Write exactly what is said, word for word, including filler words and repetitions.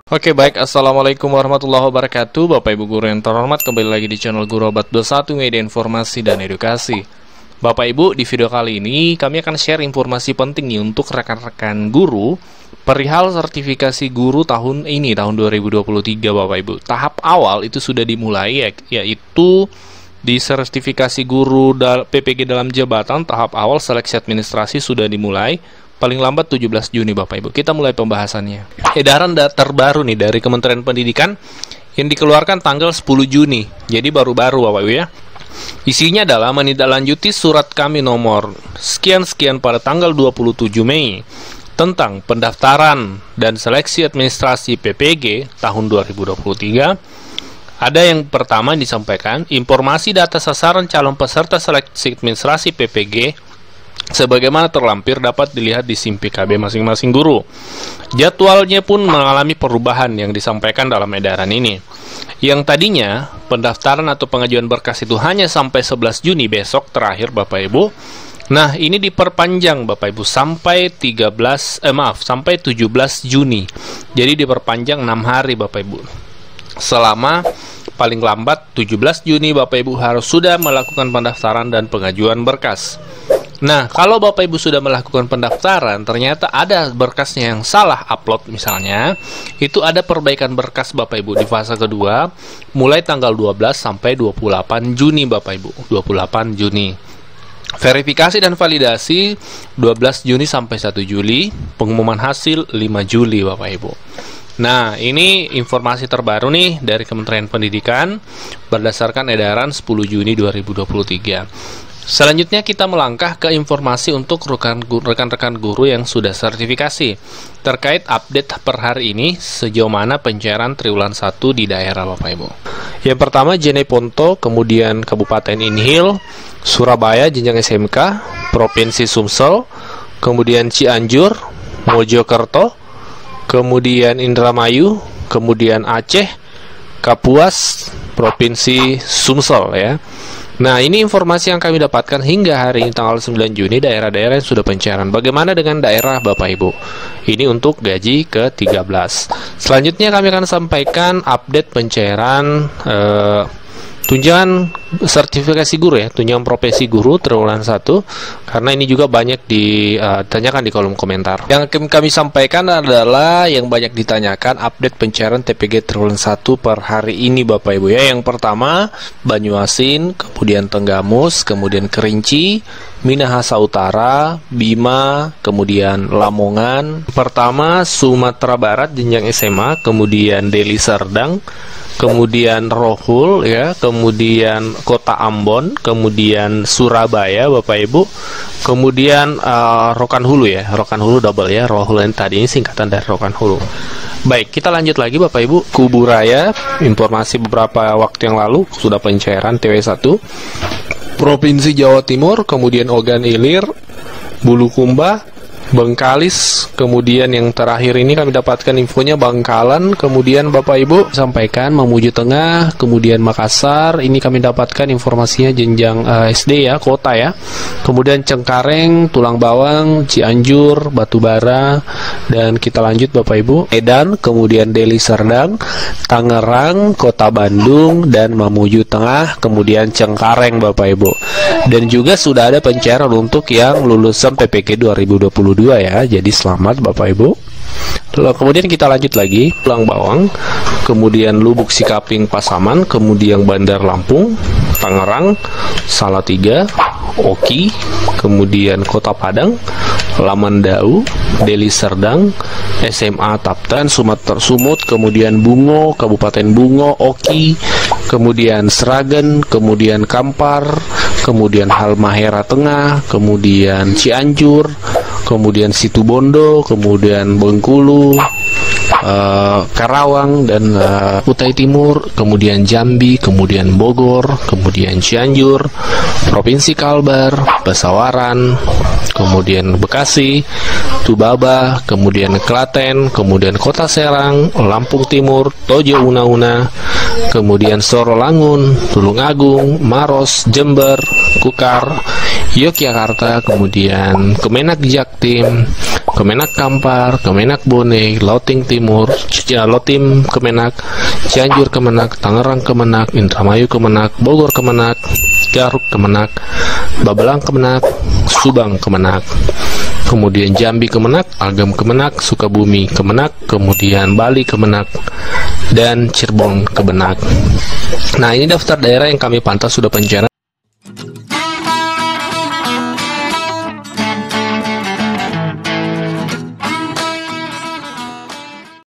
Oke baik, Assalamualaikum warahmatullahi wabarakatuh. Bapak Ibu Guru yang terhormat, kembali lagi di channel Guru Obat dua puluh satu Media Informasi dan Edukasi. Bapak Ibu, di video kali ini kami akan share informasi penting nih untuk rekan-rekan guru perihal sertifikasi guru tahun ini, tahun dua ribu dua puluh tiga. Bapak Ibu, tahap awal itu sudah dimulai ya, yaitu di sertifikasi guru P P G dalam jabatan. Tahap awal seleksi administrasi sudah dimulai paling lambat tujuh belas Juni Bapak Ibu. Kita mulai pembahasannya. Edaran terbaru nih dari Kementerian Pendidikan yang dikeluarkan tanggal sepuluh Juni. Jadi baru-baru Bapak Ibu ya. Isinya adalah menindaklanjuti surat kami nomor sekian-sekian pada tanggal dua puluh tujuh Mei tentang pendaftaran dan seleksi administrasi P P G tahun dua ribu dua puluh tiga. Ada yang pertama disampaikan, informasi data sasaran calon peserta seleksi administrasi P P G sebagaimana terlampir dapat dilihat di SIM P K B masing-masing guru. Jadwalnya pun mengalami perubahan yang disampaikan dalam edaran ini. Yang tadinya pendaftaran atau pengajuan berkas itu hanya sampai sebelas Juni besok terakhir Bapak Ibu. Nah, ini diperpanjang Bapak Ibu sampai tiga belas eh maaf, sampai tujuh belas Juni. Jadi diperpanjang enam hari Bapak Ibu. Selama paling lambat tujuh belas Juni Bapak Ibu harus sudah melakukan pendaftaran dan pengajuan berkas. Nah, kalau Bapak Ibu sudah melakukan pendaftaran, ternyata ada berkasnya yang salah upload misalnya, itu ada perbaikan berkas Bapak Ibu di fase kedua, mulai tanggal dua belas sampai dua puluh delapan Juni Bapak Ibu, dua puluh delapan Juni. Verifikasi dan validasi dua belas Juni sampai satu Juli, pengumuman hasil lima Juli Bapak Ibu. Nah, ini informasi terbaru nih dari Kementerian Pendidikan berdasarkan edaran sepuluh Juni dua ribu dua puluh tiga. Selanjutnya kita melangkah ke informasi untuk rekan-rekan guru yang sudah sertifikasi terkait update per hari ini sejauh mana pencairan triwulan satu di daerah Bapak Ibu. Yang pertama Jeneponto, kemudian Kabupaten Inhil, Surabaya jenjang S M K, Provinsi Sumsel, kemudian Cianjur, Mojokerto, kemudian Indramayu, kemudian Aceh, Kapuas, Provinsi Sumsel ya. Nah, ini informasi yang kami dapatkan hingga hari ini tanggal sembilan Juni daerah-daerah yang sudah pencairan. Bagaimana dengan daerah Bapak Ibu? Ini untuk gaji ke tiga belas. Selanjutnya kami akan sampaikan update pencairan eh, tunjangan sertifikasi guru ya, tunjangan profesi guru triwulan satu, karena ini juga banyak ditanyakan di kolom komentar. Yang kami sampaikan adalah yang banyak ditanyakan update pencairan T P G triwulan satu per hari ini Bapak Ibu ya. Yang pertama Banyuasin, kemudian Tenggamus, kemudian Kerinci, Minahasa Utara, Bima, kemudian Lamongan. Pertama Sumatera Barat jenjang S M A, kemudian Deli Serdang, kemudian Rohul ya, kemudian Kota Ambon, kemudian Surabaya Bapak Ibu, kemudian uh, Rokan Hulu ya, Rokan Hulu double ya, Rohul yang tadi ini singkatan dari Rokan Hulu. Baik, kita lanjut lagi Bapak Ibu. Kuburaya, informasi beberapa waktu yang lalu sudah pencairan T W satu. Provinsi Jawa Timur, kemudian Ogan Ilir, Bulukumba, Bengkalis, kemudian yang terakhir ini kami dapatkan infonya Bangkalan, kemudian Bapak Ibu sampaikan Mamuju Tengah, kemudian Makassar, ini kami dapatkan informasinya jenjang uh, S D ya, kota ya, kemudian Cengkareng, Tulang Bawang, Cianjur, Batubara, dan kita lanjut Bapak Ibu, Medan, kemudian Deli Serdang, Tangerang, Kota Bandung, dan Mamuju Tengah, kemudian Cengkareng Bapak Ibu. Dan juga sudah ada pencairan untuk yang lulusan P P G dua ribu dua puluh dua ya, jadi selamat Bapak Ibu. Lalu kemudian kita lanjut lagi, Tulang Bawang, kemudian Lubuk Sikaping Pasaman, kemudian Bandar Lampung, Tangerang, Salatiga, Oki, kemudian Kota Padang, Lamandau, Deli Serdang, S M A Taptan, Sumatera Sumut, kemudian Bungo, Kabupaten Bungo, Oki, kemudian Sragen, kemudian Kampar, kemudian Halmahera Tengah, kemudian Cianjur, kemudian Situbondo, kemudian Bengkulu, uh, Karawang, dan uh, Kutai Timur, kemudian Jambi, kemudian Bogor, kemudian Cianjur, Provinsi Kalbar, Pesawaran, kemudian Bekasi, Tubaba, kemudian Klaten, kemudian Kota Serang, Lampung Timur, Tojo Una-Una, kemudian Sorolangun, Tulungagung, Maros, Jember, Kukar, Yogyakarta, kemudian Kemenak Jaktim, Kemenak Kampar, Kemenak Bone, Lauting Timur, Lotim Kemenak, Cianjur Kemenak, Tangerang Kemenak, Indramayu Kemenak, Bogor Kemenak, Garut Kemenak, Babelang Kemenak, Subang Kemenak, kemudian Jambi Kemenak, Agam Kemenak, Sukabumi Kemenak, kemudian Bali Kemenak, dan Cirebon Kemenak. Nah, ini daftar daerah yang kami pantau sudah pencairan